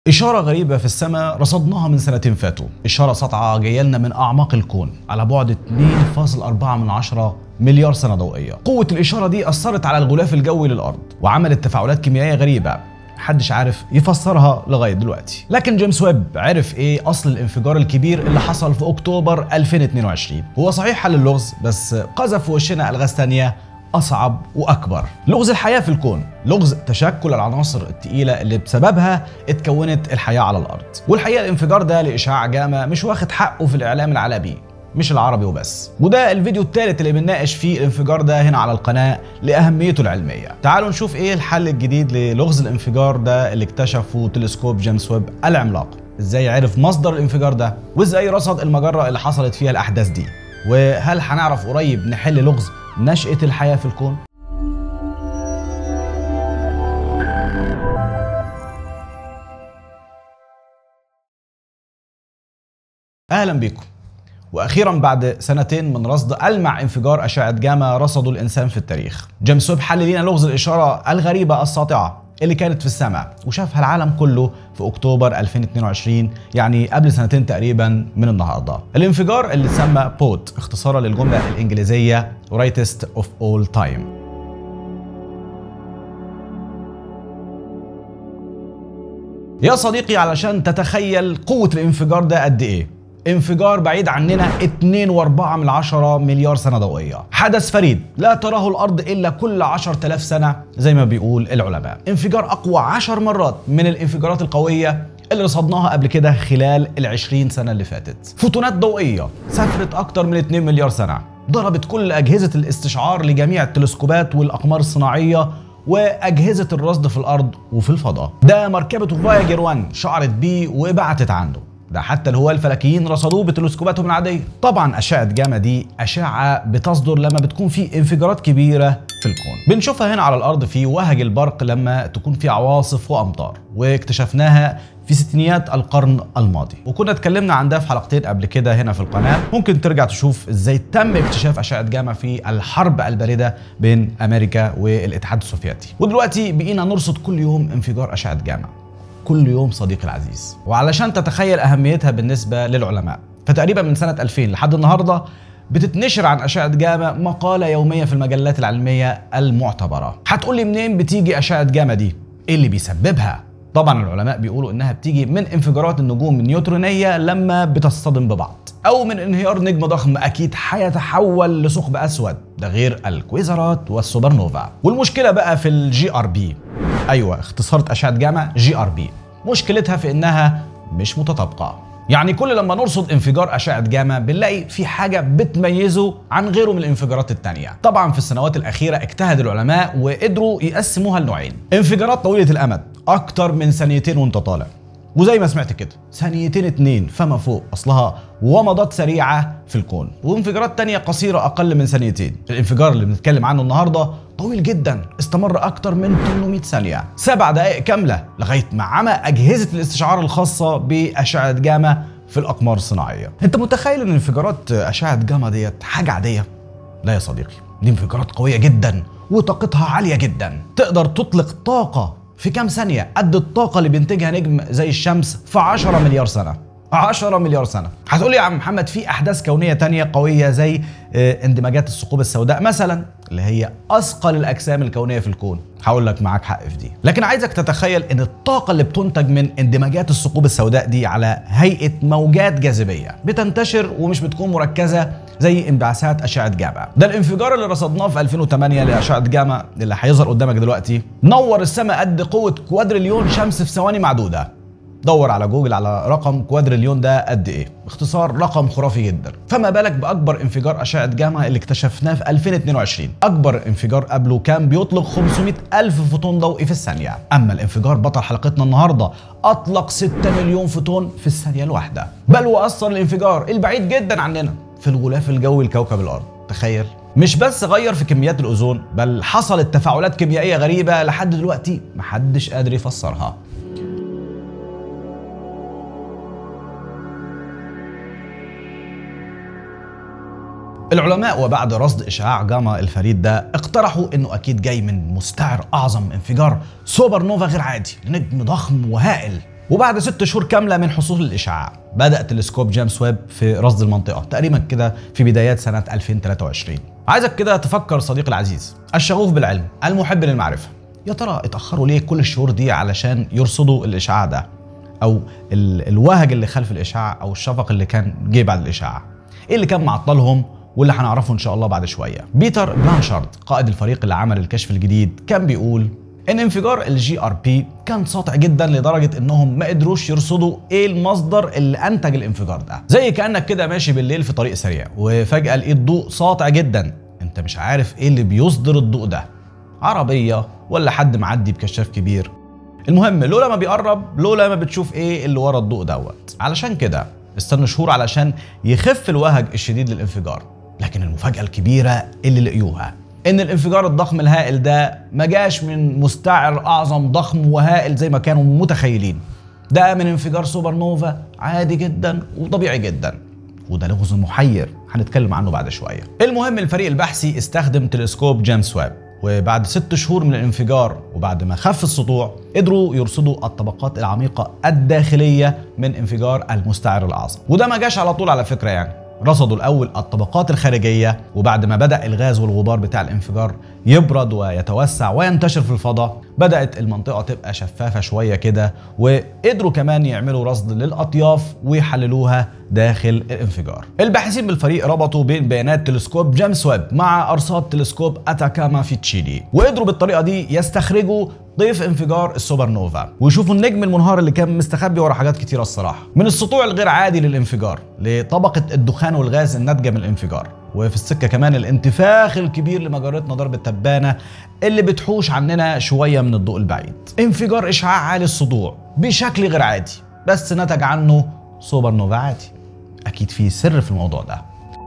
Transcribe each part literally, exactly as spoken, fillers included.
إشارة غريبة في السماء رصدناها من سنتين فاتوا، إشارة ساطعة جاية لنا من أعماق الكون على بعد اثنين فاصلة أربعة من عشرة مليار سنة ضوئية. قوة الإشارة دي أثرت على الغلاف الجوي للأرض وعملت تفاعلات كيميائية غريبة محدش عارف يفسرها لغاية دلوقتي، لكن جيمس ويب عرف إيه أصل الانفجار الكبير اللي حصل في أكتوبر ألفين واثنين وعشرين. هو صحيح حل اللغز، بس قذف في وشنا ألغاز تانية أصعب وأكبر. لغز الحياة في الكون، لغز تشكل العناصر الثقيلة اللي بسببها اتكونت الحياة على الأرض. والحقيقة الانفجار ده لإشعاع جاما مش واخد حقه في الإعلام العالمي، مش العربي وبس. وده الفيديو الثالث اللي بنناقش فيه الانفجار ده هنا على القناة لأهميته العلمية. تعالوا نشوف إيه الحل الجديد للغز الانفجار ده اللي اكتشفه تلسكوب جيمس ويب العملاق. إزاي عرف مصدر الانفجار ده، وإزاي رصد المجرة اللي حصلت فيها الأحداث دي، وهل هنعرف قريب نحل لغز نشأة الحياة في الكون؟ أهلا بكم. وأخيرا بعد سنتين من رصد ألمع انفجار أشعة جاما رصده الإنسان في التاريخ، جيمس ويب حل لنا لغز الإشارة الغريبة الساطعة اللي كانت في السماء وشافها العالم كله في أكتوبر ألفين واثنين وعشرين، يعني قبل سنتين تقريبا من النهارده. الانفجار اللي اتسمى بوت اختصارا للجملة الإنجليزية Brightest of all time. يا صديقي، علشان تتخيل قوة الانفجار ده قد إيه، انفجار بعيد عننا اثنين فاصلة أربعة من عشرة مليار سنة ضوئية، حدث فريد لا تراه الأرض إلا كل عشرة آلاف سنة زي ما بيقول العلماء. انفجار أقوى عشر مرات من الانفجارات القوية اللي رصدناها قبل كده خلال العشرين سنة اللي فاتت. فوتونات ضوئية سافرت أكتر من اثنين مليار سنة، ضربت كل أجهزة الاستشعار لجميع التلسكوبات والأقمار الصناعية وأجهزة الرصد في الأرض وفي الفضاء. ده مركبة فواياجر واحد شعرت بيه وبعتت عنده، ده حتى الهواة الفلكيين رصدوه بتلسكوباتهم العادية. طبعا أشعة جاما دي أشعة بتصدر لما بتكون في انفجارات كبيرة في الكون، بنشوفها هنا على الأرض في وهج البرق لما تكون في عواصف وأمطار، واكتشفناها في ستينيات القرن الماضي، وكنا اتكلمنا عن ده في حلقتين قبل كده هنا في القناة. ممكن ترجع تشوف ازاي تم اكتشاف أشعة جاما في الحرب الباردة بين أمريكا والاتحاد السوفيتي، ودلوقتي بقينا نرصد كل يوم انفجار أشعة جاما، كل يوم صديقي العزيز. وعلشان تتخيل أهميتها بالنسبة للعلماء، فتقريبا من سنة ألفين لحد النهاردة بتتنشر عن أشعة جاما مقالة يومية في المجلات العلمية المعتبرة. هتقولي منين بتيجي أشعة جاما دي؟ إيه اللي بيسببها؟ طبعا العلماء بيقولوا إنها بتيجي من انفجارات النجوم النيوترونية لما بتصطدم ببعض، أو من انهيار نجم ضخم أكيد هيتحول لثقب أسود، ده غير الكويزرات والسوبر نوفا. والمشكلة بقى في الجي ار بي، أيوة اختصارة أشعة جاما جي ار بي، مشكلتها في إنها مش متطابقة. يعني كل لما نرصد انفجار أشعة جاما بنلاقي في حاجة بتميزه عن غيره من الانفجارات التانية. طبعا في السنوات الأخيرة اجتهد العلماء وقدروا يقسموها لنوعين: انفجارات طويلة الأمد أكتر من ثانيتين وانت طالع، وزي ما سمعت كده ثانيتين اتنين فما فوق، أصلها ومضات سريعة في الكون، وانفجارات تانية قصيرة أقل من ثانيتين. الانفجار اللي بنتكلم عنه النهاردة طويل جدا، استمر أكتر من ثمانمائة ثانية، سبع دقائق كاملة، لغاية ما عمى أجهزة الاستشعار الخاصة بأشعة جاما في الأقمار الصناعية. أنت متخيل إن انفجارات أشعة جاما ديت حاجة عادية؟ لا يا صديقي، دي انفجارات قوية جدا وطاقتها عالية جدا، تقدر تطلق طاقة في كام ثانية قد الطاقة اللي بينتجها نجم زي الشمس في عشرة مليار سنة. عشرة مليار سنة. هتقولي يا عم محمد في أحداث كونية تانية قوية زي اندماجات الثقوب السوداء مثلا، اللي هي أثقل الأجسام الكونية في الكون. هقول لك معاك حق في دي، لكن عايزك تتخيل إن الطاقة اللي بتنتج من اندماجات الثقوب السوداء دي على هيئة موجات جاذبية بتنتشر ومش بتكون مركزة زي انبعاثات أشعة جاما. ده الانفجار اللي رصدناه في ألفين وثمانية لأشعة جاما اللي هيظهر قدامك دلوقتي نور السماء قد قوة كوادريليون شمس في ثواني معدودة. دور على جوجل على رقم كوادريليون ده قد ايه، باختصار رقم خرافي جدا. فما بالك باكبر انفجار اشعه جاما اللي اكتشفناه في ألفين واثنين وعشرين، اكبر انفجار قبله كان بيطلق خمسمائة ألف فوتون ضوئي في الثانيه، اما الانفجار بطل حلقتنا النهارده اطلق ستة مليون فوتون في الثانيه الواحده، بل واثر الانفجار البعيد جدا عننا في الغلاف الجوي لكوكب الارض. تخيل، مش بس غير في كميات الاوزون، بل حصلت تفاعلات كيميائيه غريبه لحد دلوقتي محدش قادر يفسرها. العلماء وبعد رصد إشعاع جاما الفريد ده اقترحوا إنه أكيد جاي من مستعر أعظم انفجار سوبر نوفا غير عادي لنجم ضخم وهائل وبعد ست شهور كامله من حصول الاشعاع بدا تلسكوب جيمس ويب في رصد المنطقه تقريبا كده في بدايات سنه ألفين وثلاثة وعشرين. عايزك كده تفكر صديقي العزيز الشغوف بالعلم المحب للمعرفه، يا ترى اتاخروا ليه كل الشهور دي علشان يرصدوا الاشعاع ده او ال الوهج اللي خلف الاشعاع او الشفق اللي كان جه بعد الاشعاع؟ ايه اللي كان معطلهم واللي هنعرفه ان شاء الله بعد شويه. بيتر بلانشارد قائد الفريق اللي عمل الكشف الجديد كان بيقول ان انفجار الجي ار بي كان ساطع جدا لدرجه انهم ما قدروش يرصدوا ايه المصدر اللي انتج الانفجار ده. زي كانك كده ماشي بالليل في طريق سريع وفجاه لقيت ضوء ساطع جدا، انت مش عارف ايه اللي بيصدر الضوء ده، عربيه ولا حد معدي بكشاف كبير. المهم لولا ما بيقرب، لولا ما بتشوف ايه اللي ورا الضوء دوت. علشان كده استنوا شهور علشان يخف الوهج الشديد للانفجار. لكن المفاجاه الكبيره اللي لقيوها ان الانفجار الضخم الهائل ده ما جاش من مستعر اعظم ضخم وهائل زي ما كانوا متخيلين، ده من انفجار سوبر نوفا عادي جدا وطبيعي جدا، وده لغز محير هنتكلم عنه بعد شويه. المهم الفريق البحثي استخدم تلسكوب جيمس ويب، وبعد ست شهور من الانفجار وبعد ما خف السطوع قدروا يرصدوا الطبقات العميقه الداخليه من انفجار المستعر الاعظم. وده ما جاش على طول على فكره، يعني رصدوا الأول الطبقات الخارجية، وبعد ما بدأ الغاز والغبار بتاع الانفجار يبرد ويتوسع وينتشر في الفضاء بدأت المنطقة تبقى شفافة شوية كده، وقدروا كمان يعملوا رصد للأطياف ويحللوها داخل الانفجار. الباحثين بالفريق ربطوا بين بيانات تلسكوب جيمس ويب مع أرصاد تلسكوب أتاكاما في تشيلي، وقدروا بالطريقة دي يستخرجوا طيف انفجار السوبر نوفا ويشوفوا النجم المنهار اللي كان مستخبي ورا حاجات كتيره الصراحه، من السطوع الغير عادي للانفجار لطبقه الدخان والغاز الناتجه من الانفجار، وفي السكه كمان الانتفاخ الكبير لمجرتنا درب التبانه اللي بتحوش عننا شويه من الضوء البعيد. انفجار اشعاع عالي السطوع بشكل غير عادي، بس نتج عنه سوبر نوفا عادي. اكيد في سر في الموضوع ده.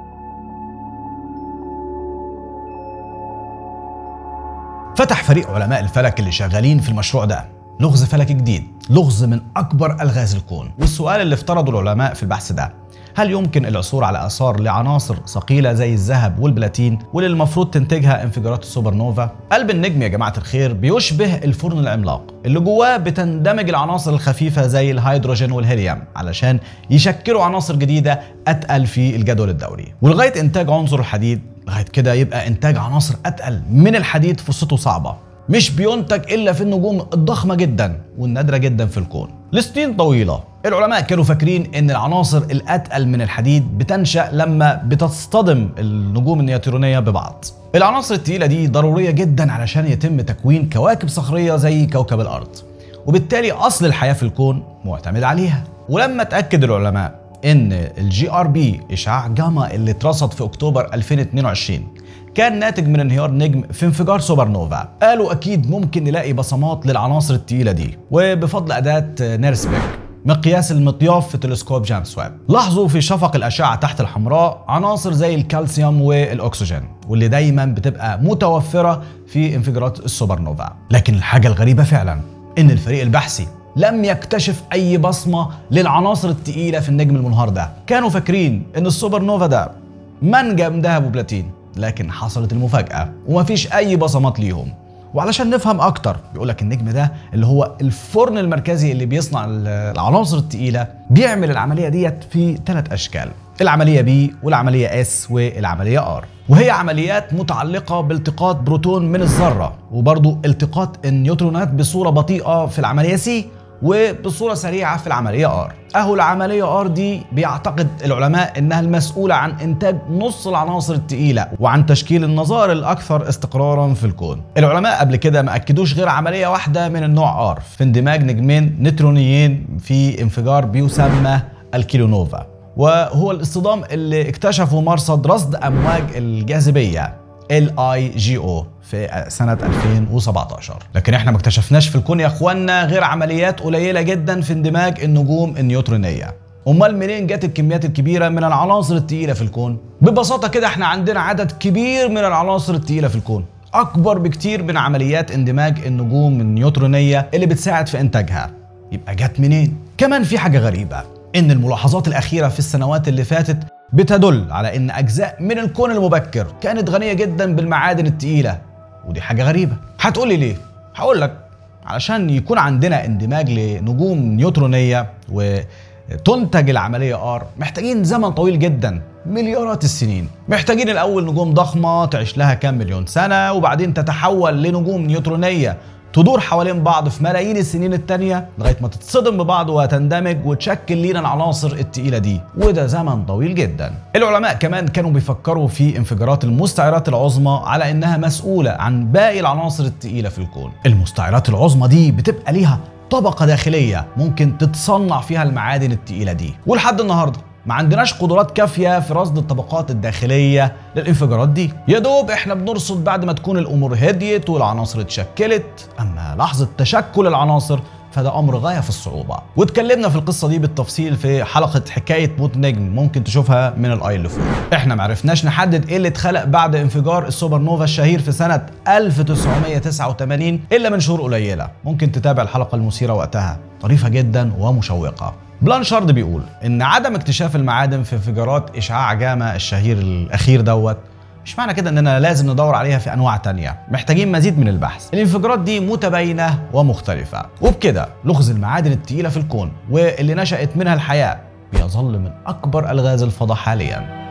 فتح فريق علماء الفلك اللي شغالين في المشروع ده لغز فلكي جديد، لغز من أكبر ألغاز الكون. والسؤال اللي افترضوا العلماء في البحث ده، هل يمكن العثور على آثار لعناصر ثقيلة زي الذهب والبلاتين واللي المفروض تنتجها انفجارات السوبر نوفا؟ قلب النجم يا جماعة الخير بيشبه الفرن العملاق اللي جواه بتندمج العناصر الخفيفة زي الهيدروجين والهيليوم علشان يشكلوا عناصر جديدة أتقل في الجدول الدوري. ولغاية إنتاج عنصر الحديد لغايه كده يبقى انتاج عناصر اتقل من الحديد فرصته صعبه، مش بينتج الا في النجوم الضخمه جدا والنادره جدا في الكون. لسنين طويله العلماء كانوا فاكرين ان العناصر الاتقل من الحديد بتنشا لما بتصطدم النجوم النيوترونيه ببعض. العناصر الثقيله دي ضروريه جدا علشان يتم تكوين كواكب صخريه زي كوكب الارض، وبالتالي اصل الحياه في الكون معتمد عليها. ولما تاكد العلماء ان الجي ار بي اشعاع جاما اللي اترصد في اكتوبر ألفين واثنين وعشرين كان ناتج من انهيار نجم في انفجار سوبر نوفا، قالوا اكيد ممكن نلاقي بصمات للعناصر الثقيله دي. وبفضل اداه نيرسبيك مقياس المطياف في تلسكوب جيمس ويب لاحظوا في شفق الاشعه تحت الحمراء عناصر زي الكالسيوم والاكسجين، واللي دايما بتبقى متوفره في انفجارات السوبر نوفا. لكن الحاجه الغريبه فعلا ان الفريق البحثي لم يكتشف اي بصمه للعناصر الثقيله في النجم المنهار ده. كانوا فاكرين ان السوبر نوفا ده منجم ذهب وبلاتين، لكن حصلت المفاجاه ومفيش اي بصمات ليهم. وعلشان نفهم اكتر بيقولك النجم ده اللي هو الفرن المركزي اللي بيصنع العناصر الثقيله بيعمل العمليه ديت في ثلاث اشكال، العمليه بي والعمليه اس والعمليه ار، وهي عمليات متعلقه بالتقاط بروتون من الذره، وبرضه التقاط النيوترونات بصوره بطيئه في العمليه سي وبصوره سريعه في العمليه ار. اهو العمليه ار دي بيعتقد العلماء انها المسؤوله عن انتاج نص العناصر الثقيله وعن تشكيل النظائر الاكثر استقرارا في الكون. العلماء قبل كده ما اكدوش غير عمليه واحده من النوع ار في اندماج نجمين نيوترونيين في انفجار بيسمى الكيلونوفا، وهو الاصطدام اللي اكتشفه مرصد رصد امواج الجاذبيه ال اي جي او في سنة ألفين وسبعتاشر. لكن احنا ما اكتشفناش في الكون يا اخوانا غير عمليات قليلة جدا في اندماج النجوم النيوترونية. امال منين جت الكميات الكبيرة من العناصر الثقيلة في الكون؟ ببساطة كده احنا عندنا عدد كبير من العناصر الثقيلة في الكون، اكبر بكتير من عمليات اندماج النجوم النيوترونية اللي بتساعد في انتاجها. يبقى جت منين؟ كمان في حاجة غريبة، ان الملاحظات الاخيرة في السنوات اللي فاتت بتدل على ان اجزاء من الكون المبكر كانت غنية جدا بالمعادن الثقيلة، ودي حاجة غريبة. هتقولي ليه؟ هقول لك علشان يكون عندنا اندماج لنجوم نيوترونية وتنتج العملية ار محتاجين زمن طويل جدا، مليارات السنين. محتاجين الأول نجوم ضخمة تعيش لها كام مليون سنة، وبعدين تتحول لنجوم نيوترونية تدور حوالين بعض في ملايين السنين التانية لغاية ما تتصدم ببعض وتندمج وتشكل لينا العناصر التقيلة دي، وده زمن طويل جدا. العلماء كمان كانوا بيفكروا في انفجارات المستعرات العظمى على انها مسؤولة عن باقي العناصر التقيلة في الكون. المستعرات العظمى دي بتبقى ليها طبقة داخلية ممكن تتصنع فيها المعادن التقيلة دي، ولحد النهاردة ما عندناش قدرات كافية في رصد الطبقات الداخلية للانفجارات دي. يا دوب احنا بنرصد بعد ما تكون الامور هديت والعناصر اتشكلت، اما لحظة تشكل العناصر فده امر غاية في الصعوبة. واتكلمنا في القصة دي بالتفصيل في حلقة حكاية موت نجم، ممكن تشوفها من الاي اللي فوق. احنا معرفناش نحدد ايه اللي اتخلق بعد انفجار السوبر نوفا الشهير في سنة ألف وتسعمية وتسعة وتمانين الا من شهور قليلة. ممكن تتابع الحلقة المثيرة وقتها، طريفة جدا ومشوقة. بلانشارد بيقول ان عدم اكتشاف المعادن في انفجارات اشعاع جاما الشهير الاخير دوت مش معنى كده اننا لازم ندور عليها في انواع تانية، محتاجين مزيد من البحث. الانفجارات دي متباينة ومختلفة، وبكده لغز المعادن التقيلة في الكون واللي نشأت منها الحياة بيظل من اكبر الغاز الفضاء حاليا.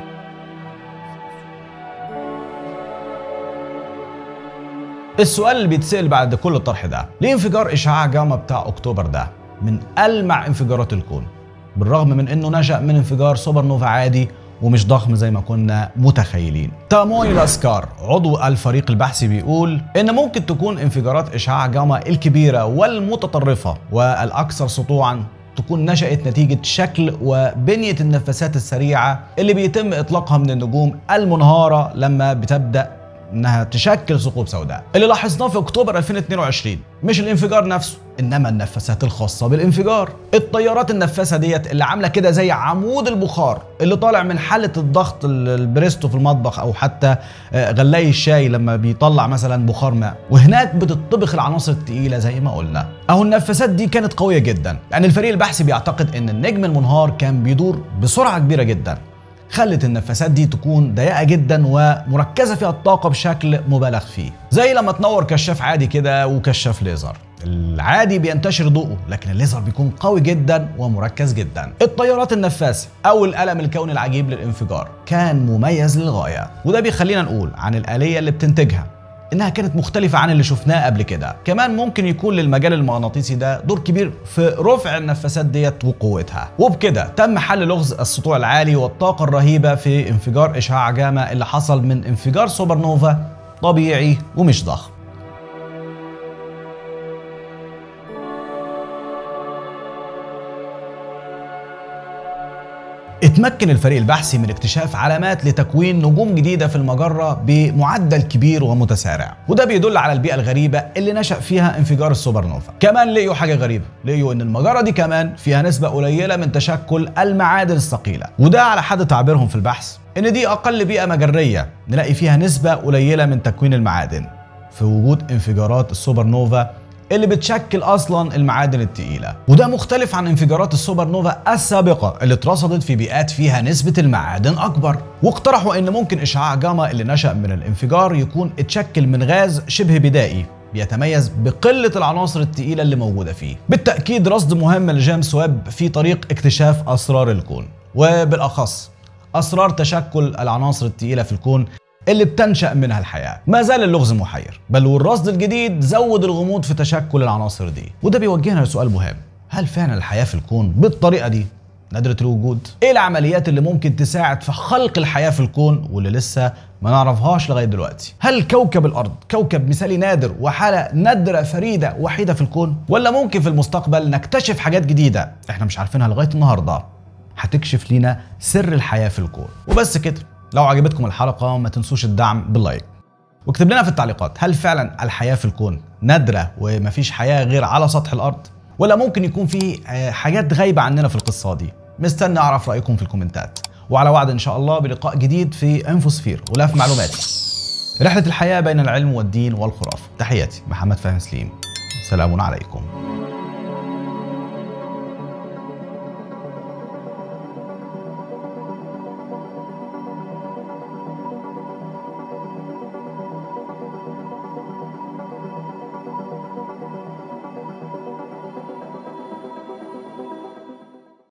السؤال اللي بيتسأل بعد كل الطرح ده، ليه انفجار اشعاع جاما بتاع اكتوبر ده من ألمع انفجارات الكون بالرغم من انه نشأ من انفجار سوبر نوفا عادي ومش ضخم زي ما كنا متخيلين؟ تاموي لاسكار عضو الفريق البحثي بيقول ان ممكن تكون انفجارات اشعاع جاما الكبيرة والمتطرفة والاكثر سطوعا تكون نشأت نتيجة شكل وبنية النفسات السريعة اللي بيتم اطلاقها من النجوم المنهارة لما بتبدأ انها تشكل ثقوب سوداء. اللي لاحظناه في اكتوبر ألفين واتنين وعشرين مش الانفجار نفسه، انما النفسات الخاصه بالانفجار. التيارات النفاثه ديت اللي عامله كده زي عمود البخار اللي طالع من حله الضغط البريستو في المطبخ، او حتى غلاي الشاي لما بيطلع مثلا بخار ماء، وهناك بتطبخ العناصر الثقيله زي ما قلنا. اهو النفسات دي كانت قويه جدا، لان الفريق البحثي بيعتقد ان النجم المنهار كان بيدور بسرعه كبيره جدا، خلت النفسات دي تكون ضيقه جدا ومركزه فيها الطاقه بشكل مبالغ فيه، زي لما تنور كشاف عادي كده وكشاف ليزر. العادي بينتشر ضوءه، لكن الليزر بيكون قوي جدا ومركز جدا. التيارات النفاثه او الالم الكوني العجيب للانفجار كان مميز للغايه، وده بيخلينا نقول عن الآلية اللي بتنتجها انها كانت مختلفة عن اللي شفناه قبل كده. كمان ممكن يكون للمجال المغناطيسي ده دور كبير في رفع النفسات ديت وقوتها. وبكده تم حل لغز السطوع العالي والطاقة الرهيبة في انفجار اشعاع جاما اللي حصل من انفجار سوبر نوفا طبيعي ومش ضخم. اتمكن الفريق البحثي من اكتشاف علامات لتكوين نجوم جديدة في المجرة بمعدل كبير ومتسارع، وده بيدل على البيئة الغريبة اللي نشأ فيها انفجار السوبر نوفا. كمان لقيوا حاجة غريبة، لقيوا ان المجرة دي كمان فيها نسبة قليلة من تشكل المعادن الثقيلة، وده على حد تعبيرهم في البحث ان دي اقل بيئة مجرية نلاقي فيها نسبة قليلة من تكوين المعادن في وجود انفجارات السوبر نوفا اللي بتشكل اصلا المعادن التقيله. وده مختلف عن انفجارات السوبر نوفا السابقه اللي اترصدت في بيئات فيها نسبه المعادن اكبر. واقترحوا ان ممكن اشعاع جاما اللي نشأ من الانفجار يكون اتشكل من غاز شبه بدائي بيتميز بقله العناصر التقيله اللي موجوده فيه. بالتاكيد رصد مهم لجيمس ويب في طريق اكتشاف اسرار الكون، وبالاخص اسرار تشكل العناصر التقيله في الكون اللي بتنشأ منها الحياة. ما زال اللغز محير، بل والرصد الجديد زود الغموض في تشكل العناصر دي. وده بيوجهنا لسؤال مهم، هل فعلا الحياة في الكون بالطريقة دي نادرة الوجود؟ ايه العمليات اللي ممكن تساعد في خلق الحياة في الكون واللي لسه ما نعرفهاش لغاية دلوقتي؟ هل كوكب الأرض كوكب مثالي نادر وحالة نادرة فريدة وحيدة في الكون؟ ولا ممكن في المستقبل نكتشف حاجات جديدة احنا مش عارفينها لغاية النهاردة هتكشف لنا سر الحياة في الكون؟ وبس كده. لو عجبتكم الحلقة ما تنسوش الدعم باللايك، واكتب لنا في التعليقات هل فعلا الحياة في الكون نادرة ومفيش حياة غير على سطح الأرض، ولا ممكن يكون في حاجات غايبة عننا في القصة دي؟ مستني أعرف رأيكم في الكومنتات، وعلى وعد إن شاء الله بلقاء جديد في انفوسفير غلاف معلوماتي، رحلة الحياة بين العلم والدين والخرافة. تحياتي محمد فهمي سليم، سلام عليكم.